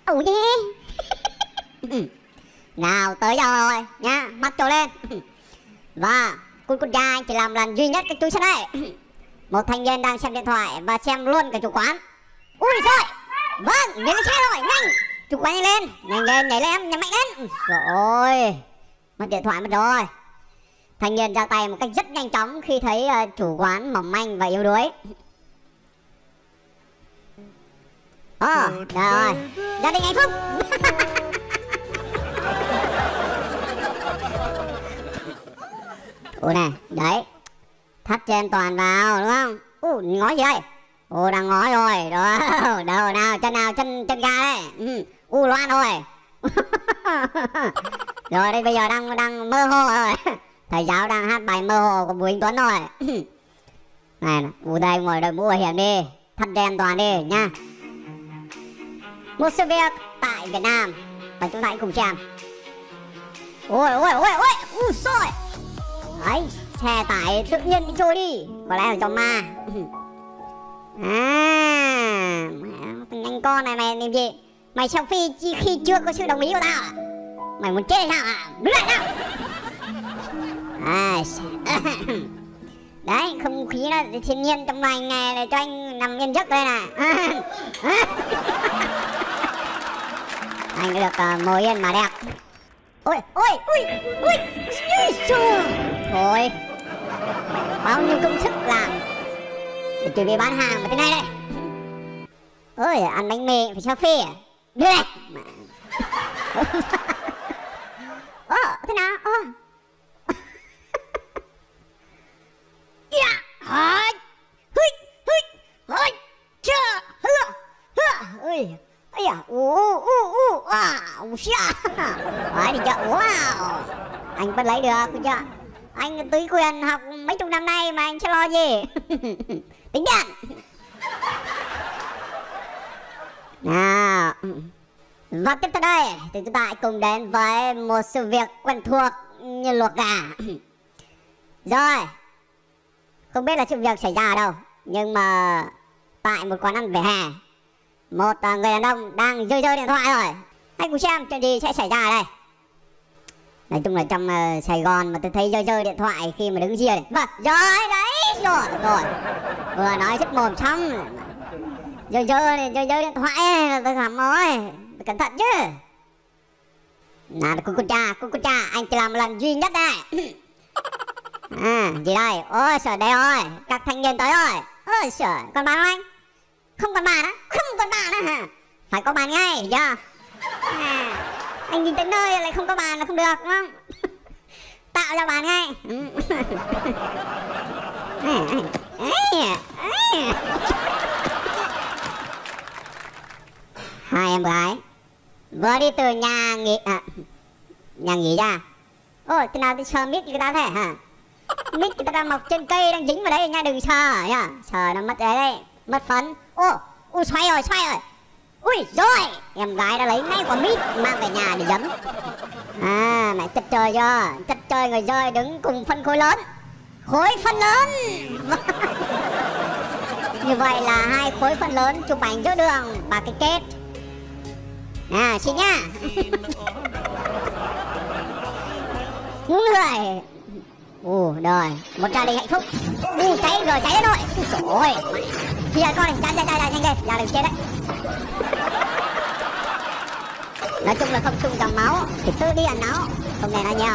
Oh yeah. Nào tới rồi nhá, bắt trò lên. Và con trai anh chỉ làm lần duy nhất cái túi sắt này. Một thanh niên đang xem điện thoại và xem luôn cả chủ quán. Ui trời, vâng, nhảy lên xe rồi, nhanh. Chủ quán nhanh lên, nhanh lên, nhảy lên, nhảy mạnh lên. Rồi, mất điện thoại mất rồi. Thanh niên ra tay một cách rất nhanh chóng khi thấy chủ quán mỏng manh và yếu đuối. Rồi, gia đình hạnh phúc. Ủa này, đấy, thắt trên toàn vào đúng không? Ngó gì đây? Đang ngó rồi, đó, đâu nào, chân ga đấy. Loan rồi. Rồi đây bây giờ đang mơ hồ rồi. Thầy giáo đang hát bài mơ hồ của Bùi Anh Tuấn rồi. Này, đây ngồi đội mũ bảo hiểm đi, thắt dây an toàn đi nha. Một sự việc tại Việt Nam và chúng ta hãy cùng xem. Ôi, rồi. Đấy, xe tải tự nhiên đi trôi đi, có lẽ là cho ma. Anh con này mày làm gì? Mày selfie khi chưa có sự đồng ý của tao à? Mày muốn chết hay sao à? Đứng lại nào. Đấy, không khí nó thiên nhiên trong vài ngày này cho anh nằm yên giấc đây này. Anh được ngồi yên mà đẹp. Ôi. Thôi, bao nhiêu công sức làm để chuẩn bị bán hàng mà thế này đây. Ôi, ăn bánh mì phải selfie à? Đưa đây. Thế nào? Đấy thì wow. Anh vẫn lấy được chưa? Anh tùy quyền học mấy chục năm nay mà anh sẽ lo gì. Tính tiền. Nào, và tiếp theo đây thì chúng ta hãy cùng đến với một sự việc quen thuộc như luộc gà. Rồi, không biết là sự việc xảy ra ở đâu, nhưng mà tại một quán ăn vỉa hè, một người đàn ông đang rơi điện thoại rồi. Hãy cùng xem chuyện gì sẽ xảy ra ở đây. Nói chung là trong Sài Gòn mà tôi thấy rơi điện thoại khi mà đứng ria này. Vâng, rồi. Vừa nói rất mồm xong. Rơi điện thoại là tôi khám rồi. Cẩn thận chứ. Nào, con cha, anh chỉ làm một lần duy nhất đây. Gì đây? Ôi trời, đây rồi, các thanh niên tới rồi. Ôi trời, còn bàn không anh? Không còn bàn á? Không còn bàn á hả? Phải có bàn ngay, hiểu chưa? Anh nhìn tới nơi lại không có bàn là không được, đúng không? Tạo ra bàn ngay. Hai em gái vừa đi từ nhà nghỉ ra. Ôi, thế nào tôi sờ mít người ta thế hả? Mít người ta đang mọc trên cây, đang dính vào đấy nha, đừng sờ nhá. Sờ nó mất đấy, mất phấn. Xoay rồi. Ui rồi, em gái đã lấy ngay quả mít mang về nhà để giấm. Mẹ chất chơi chưa? Chất chơi người rơi đứng cùng phân khối lớn. Khối phân lớn. Như vậy là hai khối phân lớn chụp ảnh giữa đường và cái kết. Xin nhá. Người. Rồi, một gia đình hạnh phúc. Cháy đến rồi. Ôi trời. Bây giờ con này, nhanh lên, ra đừng chết đấy. Nói chung là không chung dòng máu thì tự đi ăn máu, không này nói nhiều.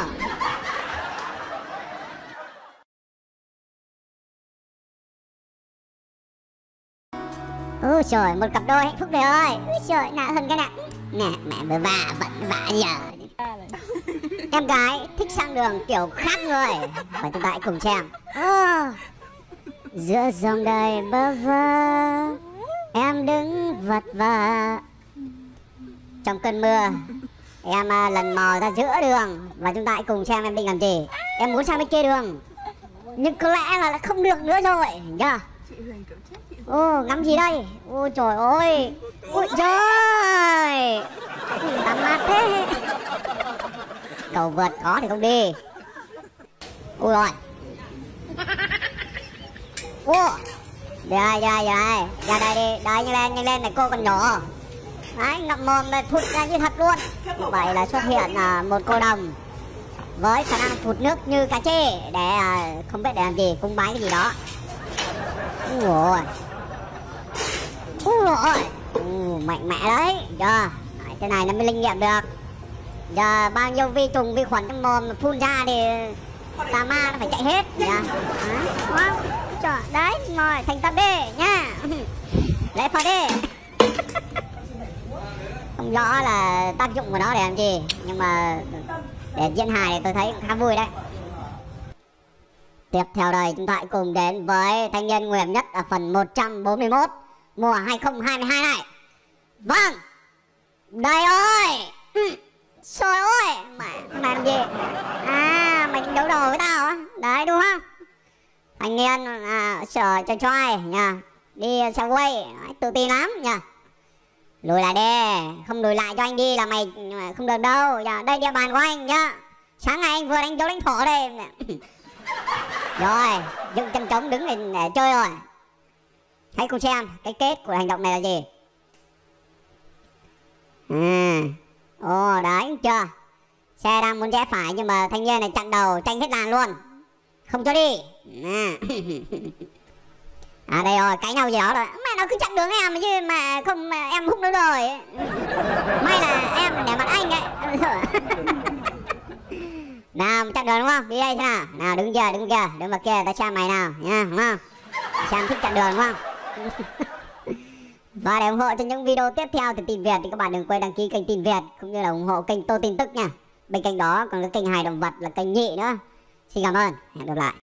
Ôi trời, một cặp đôi hạnh phúc rồi ơi. Ôi trời, nạ hơn cái nè. Nè, mẹ vừa vẫn vả giờ. Em gái thích sang đường kiểu khác người. Và chúng ta hãy cùng xem. Giữa dòng đời bơ vơ, em đứng vật vờ. Trong cơn mưa, em lần mò ra giữa đường. Và chúng ta hãy cùng xem em định làm gì. Em muốn sang bên kia đường, nhưng có lẽ là không được nữa rồi, nhá. Ngắm gì đây? Ôi trời ơi. Ôi trời, tắm mát thế. Cầu vượt có thì không đi. Ôi rồi. Đây, ra đây đi. Đây, nhanh lên này, cô còn nhỏ. Đấy, ngậm mồm phụt ra như thật luôn. Vậy là xuất hiện một cô đồng với khả năng phụt nước như cá chê để không biết để làm gì, cúng bái cái gì đó. Ui ôi, mạnh mẽ đấy. Giờ cái này nó mới linh nghiệm được. Giờ bao nhiêu vi trùng vi khuẩn trong mồm phun ra thì tà ma nó phải chạy hết nha. Trời, đấy rồi, thành tâm đi nha. Lễ Phật đi. Không rõ là tác dụng của nó để làm gì, nhưng mà để diễn hài thì tôi thấy cũng khá vui đấy. Tiếp theo đây chúng ta hãy cùng đến với thanh niên nguy hiểm nhất ở phần 141 mùa 2022 này. Vâng, đây ơi. Trời ơi, mày làm gì? Mày định đấu đầu với tao á? Đấy đúng không? Thanh niên sợ cho trai nha, đi xe quay tự tin lắm nha. Lùi lại đi, không lùi lại cho anh đi là mày không được đâu. Đây địa bàn của anh nhá. Sáng ngày anh vừa đánh dấu lãnh thổ đây. Rồi, dựng chân trống đứng lên để chơi rồi. Hãy cùng xem cái kết của hành động này là gì. Đấy chưa? Xe đang muốn rẽ phải nhưng mà thanh niên này chặn đầu, tranh hết làn luôn, không cho đi. Đây rồi, cãi nhau gì đó rồi. Mẹ nó cứ chặn đường em chứ mà không mà em hút nữa rồi. May là em để mặt anh ấy. Nào, chặn đường đúng không? Đi đây thế nào? Nào, đứng kia, đứng vào kia, ta xem mày nào nha, đúng không? Xem thích chặn đường đúng không? Và để ủng hộ cho những video tiếp theo từ Tin Việt thì các bạn đừng quên đăng ký kênh Tin Việt cũng như là ủng hộ kênh Tô Tin Tức nha. Bên cạnh đó còn cái kênh Hài Động Vật là kênh nhị nữa. Xin cảm ơn, hẹn gặp lại.